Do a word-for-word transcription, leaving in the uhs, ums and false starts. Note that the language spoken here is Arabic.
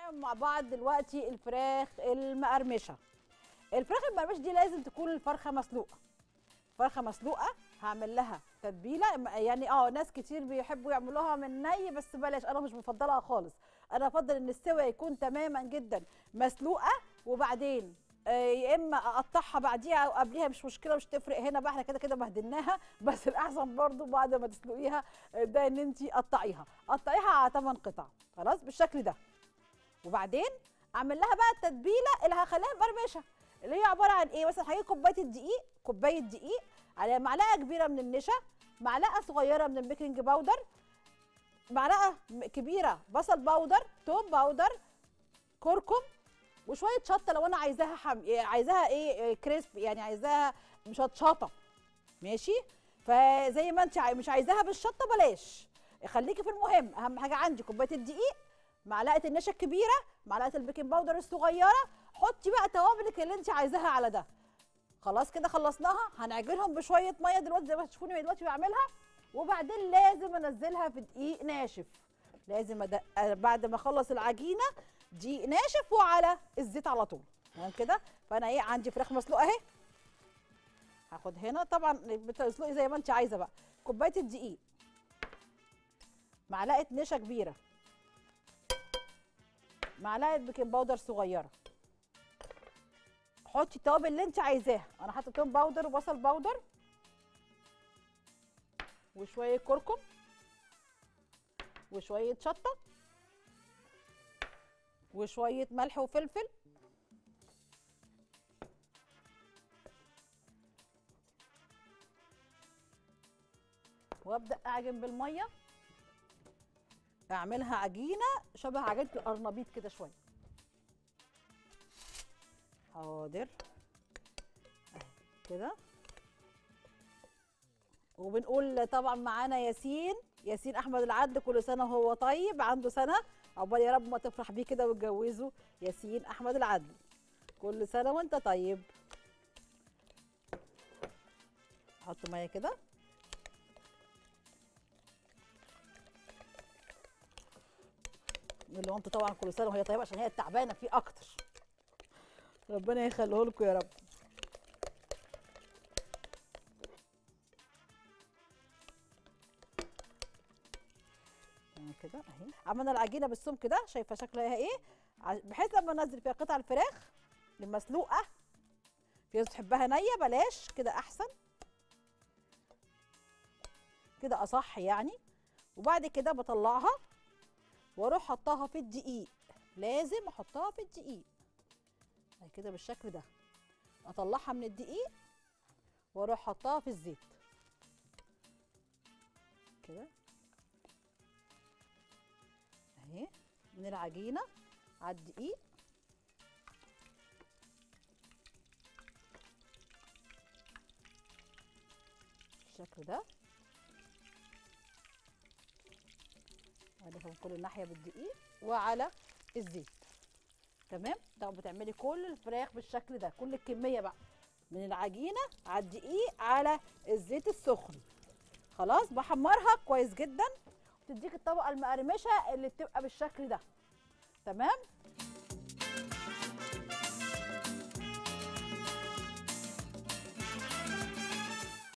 هنعمل مع بعض دلوقتي الفراخ المقرمشه. الفراخ المقرمشه دي لازم تكون الفرخه مسلوقه. فرخه مسلوقه هعمل لها تتبيله، يعني اه ناس كتير بيحبوا يعملوها من ني، بس بلاش، انا مش بفضلها خالص. انا افضل ان السوا يكون تماما جدا مسلوقه، وبعدين آه يا اما اقطعها بعديها او قبليها، مش مشكله، مش تفرق هنا بقى، احنا كده كده بهدلناها. بس الاحسن برضو بعد ما تسلقيها ده ان انت قطعيها قطعيها على ثمان قطع، خلاص بالشكل ده. وبعدين اعمل لها بقى التتبيله اللي هخليها مقرمشه، اللي هي عباره عن ايه؟ مثلا هجيب كوبايه الدقيق، كوبايه دقيق على معلقه كبيره من النشا، معلقه صغيره من البيكنج باودر، معلقه كبيره بصل باودر، توم باودر، كركم، وشويه شطه لو انا عايزاها حم... عايزاها ايه كريسب، يعني عايزاها مشطشطه، ماشي؟ فزي ما انت مش عايزاها بالشطه بلاش، خليكي في المهم. اهم حاجه عندي كوبايه الدقيق، معلقه النشا الكبيره، معلقه البيكنج باودر الصغيره. حطي بقى توابلك اللي انت عايزاها على ده. خلاص كده خلصناها. هنعجنهم بشويه ميه دلوقتي زي ما تشوفوني دلوقتي بعملها، وبعدين لازم انزلها في دقيق ناشف. لازم أد... بعد ما اخلص العجينه دقيق ناشف وعلى الزيت على طول، تمام كده؟ فانا ايه، عندي فراخ مسلوقه اهي. هاخد هنا طبعا بتسلقي زي ما انت عايزه بقى، كوبايه الدقيق، معلقه نشا كبيره، معلقه بيكنج باودر صغيره. حطي التوابل اللي انت عايزاها. انا حاطه توم باودر وبصل باودر وشويه كركم وشويه شطه وشويه ملح وفلفل، وابدا اعجن بالميه، اعملها عجينه شبه عجينه القرنبيط كده شويه. حاضر اهي كده. وبنقول طبعا معانا ياسين ياسين احمد العدل، كل سنه وهو طيب، عنده سنه، عقبال يا رب ما تفرح بيه كده وتجوزه. ياسين احمد العدل كل سنه وانت طيب. احط ميه كده، اللي هو انتوا طبعا كل سنه وهي طيبه عشان هي تعبانه فيه اكتر، ربنا يخليه لكم يا رب. كده اهي عملنا العجينه بالسمك كده، شايفه شكلها ايه؟ بحيث لما انزل فيها قطع الفراخ المسلوقه، في ناس تحبها نيه، بلاش كده احسن، كده اصح يعني. وبعد كده بطلعها واروح حطاها في الدقيق، لازم احطها في الدقيق اهي كده بالشكل ده. اطلعها من الدقيق واروح حطاها في الزيت كده اهي، من العجينه على الدقيق بالشكل ده. ادخل من كل ناحيه بالدقيق وعلى الزيت، تمام؟ طب بتعملي كل الفراخ بالشكل ده، كل الكميه بقى من العجينه على الدقيق على الزيت السخن. خلاص بحمرها كويس جدا، وتديك الطبقه المقرمشه اللي بتبقى بالشكل ده، تمام؟